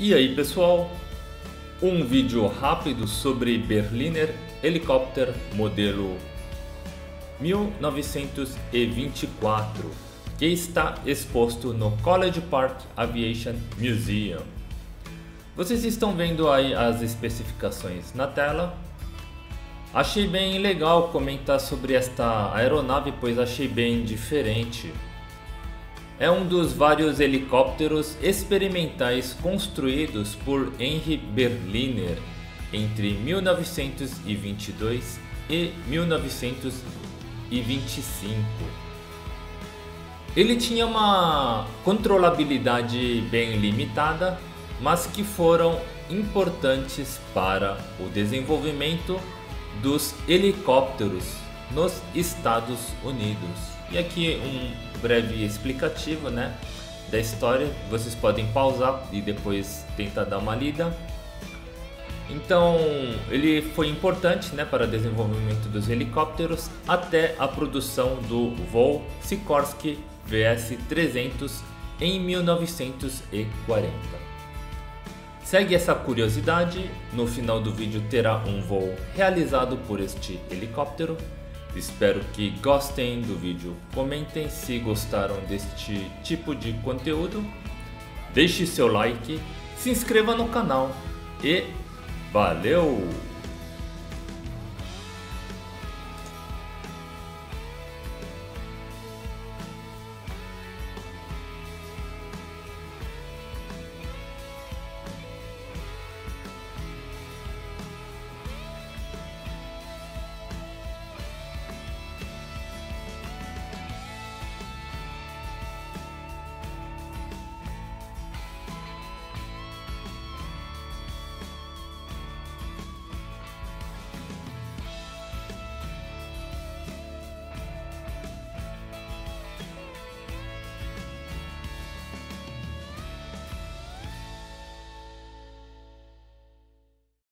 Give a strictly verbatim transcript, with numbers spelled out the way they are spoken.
E aí pessoal, um vídeo rápido sobre Berliner Helicopter modelo mil novecentos e vinte e quatro, que está exposto no College Park Aviation Museum. Vocês estão vendo aí as especificações na tela. Achei bem legal comentar sobre esta aeronave, pois achei bem diferente. É um dos vários helicópteros experimentais construídos por Henry Berliner entre mil novecentos e vinte e dois e mil novecentos e vinte e cinco. Ele tinha uma controlabilidade bem limitada, mas que foram importantes para o desenvolvimento dos helicópteros nos Estados Unidos. E aqui um breve explicativo, né, da história. Vocês podem pausar e depois tentar dar uma lida. Então ele foi importante, né, para o desenvolvimento dos helicópteros até a produção do voo Sikorsky V S trezentos em mil novecentos e quarenta. Segue essa curiosidade, no final do vídeo terá um voo realizado por este helicóptero. Espero que gostem do vídeo, comentem se gostaram deste tipo de conteúdo, deixe seu like, se inscreva no canal e valeu!